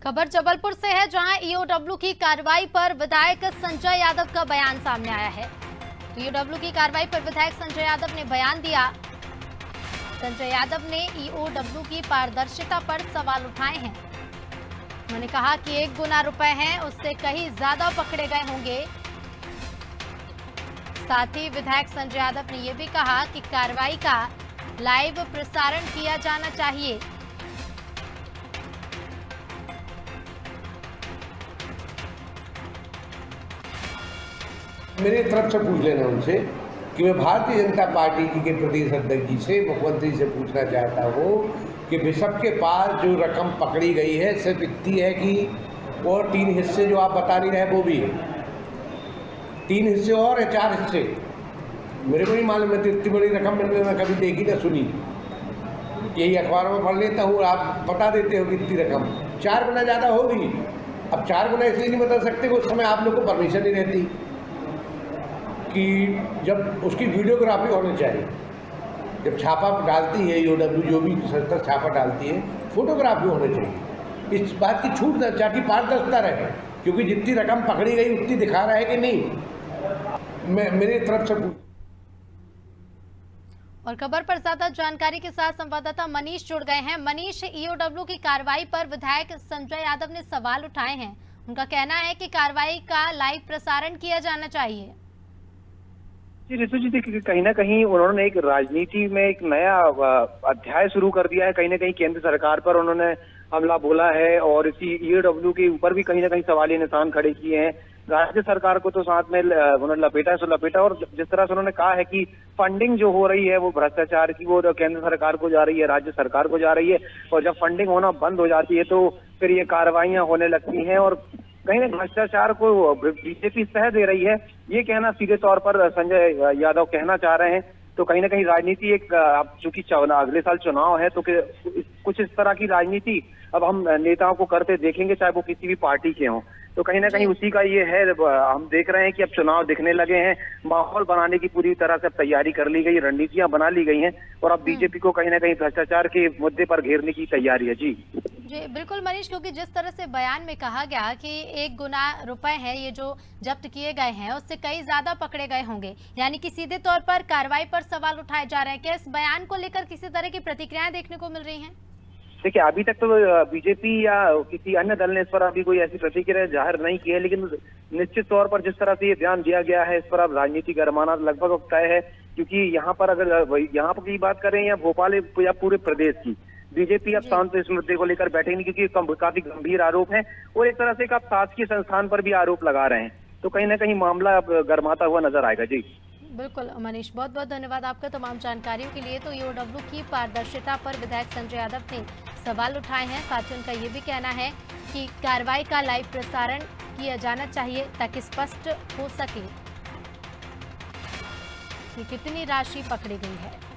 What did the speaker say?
खबर जबलपुर से है, जहां ईओडब्ल्यू की कार्रवाई पर विधायक संजय यादव का बयान सामने आया है। तो ईओडब्ल्यू की कार्रवाई पर विधायक संजय यादव ने बयान दिया। संजय यादव ने ईओडब्ल्यू की पारदर्शिता पर सवाल उठाए हैं। उन्होंने कहा कि 1 गुना रुपए हैं, उससे कहीं ज्यादा पकड़े गए होंगे। साथ ही विधायक संजय यादव ने यह भी कहा कि कार्रवाई का लाइव प्रसारण किया जाना चाहिए। मेरी तरफ से पूछ लेना उनसे कि मैं भारतीय जनता पार्टी जी के प्रदेश अध्यक्ष जी से, मुख्यमंत्री से पूछना चाहता हूँ कि बिशप के पास जो रकम पकड़ी गई है सिर्फ इतनी है कि और 3 हिस्से जो आप बता नहीं रहे वो भी है, 3 हिस्से और है, 4 हिस्से। मेरे को नहीं मालूम है, तो इतनी बड़ी रकम मैंने कभी देखी ना सुनी। यही अखबारों में पढ़ लेता हूँ, आप बता देते हो कि इतनी रकम 4 गुना ज़्यादा होगी। अब 4 गुना इसलिए नहीं बता सकते कि उस समय आप लोग को परमिशन नहीं रहती कि जब उसकी वीडियोग्राफी होनी चाहिए। जब छापा डालती है ईओडब्ल्यू, जो भी संस्था छापा डालती है, फोटोग्राफी होनी चाहिए। इस बात की छूट न ताकि पारदर्शिता रहे, क्योंकि जितनी रकम पकड़ी गई उतनी दिखा रहा है कि नहीं। मैं मेरी तरफ से और खबर पर ज्यादा जानकारी के साथ संवाददाता मनीष जुड़ गए हैं। मनीष, ईओडब्ल्यू की कार्रवाई पर विधायक संजय यादव ने सवाल उठाए हैं। उनका कहना है कि कार्रवाई का लाइव प्रसारण किया जाना चाहिए। जी रितु जी, देखिए कहीं ना कहीं उन्होंने एक राजनीति में एक नया अध्याय शुरू कर दिया है। कहीं ना कहीं केंद्र सरकार पर उन्होंने हमला बोला है और इसी ईओडब्ल्यू के ऊपर भी कहीं ना कहीं सवालिया निशान खड़े किए हैं। राज्य सरकार को तो साथ में उन्होंने लपेटा और जिस तरह से उन्होंने कहा है कि फंडिंग जो हो रही है वो भ्रष्टाचार की, वो केंद्र सरकार को जा रही है, राज्य सरकार को जा रही है, और जब फंडिंग होना बंद हो जाती है तो फिर ये कार्रवाइयां होने लगती हैं और कहीं ना भ्रष्टाचार को बीजेपी सह दे रही है। ये कहना सीधे तौर पर संजय यादव कहना चाह रहे हैं। तो कहीं ना कहीं राजनीति एक, अब चूंकि अगले साल चुनाव है तो कुछ इस तरह की राजनीति अब हम नेताओं को करते देखेंगे, चाहे वो किसी भी पार्टी के हों। तो कहीं ना कहीं उसी का ये है, हम देख रहे हैं कि अब चुनाव दिखने लगे हैं, माहौल बनाने की पूरी तरह से तैयारी कर ली गई, रणनीतियां बना ली गई हैं और अब बीजेपी को कहीं ना कहीं भ्रष्टाचार के मुद्दे पर घेरने की तैयारी है। जी बिल्कुल मनीष, क्योंकि जिस तरह से बयान में कहा गया कि 1 गुना रुपए है ये जो जब्त किए गए हैं, उससे कई ज्यादा पकड़े गए होंगे, यानी कि सीधे तौर पर कार्रवाई पर सवाल उठाए जा रहे हैं। क्या इस बयान को लेकर किसी तरह की प्रतिक्रियाएं देखने को मिल रही हैं? देखिए, अभी तक तो बीजेपी या किसी अन्य दल ने इस पर अभी कोई ऐसी प्रतिक्रिया जाहिर नहीं की है, लेकिन निश्चित तौर पर जिस तरह से ये बयान दिया गया है, इस पर अब राजनीति गरमाना लगभग तय है। क्योंकि यहाँ पर अगर यहाँ पर की बात करें या भोपाल या पूरे प्रदेश की, बीजेपी अब शांत इस मुद्दे को लेकर बैठेगी, क्योंकि काफी गंभीर आरोप है और एक तरह से आप शासकीय संस्थान पर भी आरोप लगा रहे हैं। तो कहीं ना कहीं मामला अब गरमाता हुआ नजर आएगा। जी बिल्कुल मनीष, बहुत बहुत धन्यवाद आपका तमाम जानकारियों के लिए। तो ईओडब्ल्यू की पारदर्शिता पर विधायक संजय यादव ने सवाल उठाए हैं। साथ ही उनका ये भी कहना है कि कार्रवाई का लाइव प्रसारण किया जाना चाहिए ताकि स्पष्ट हो सके कि कितनी राशि पकड़ी गई है।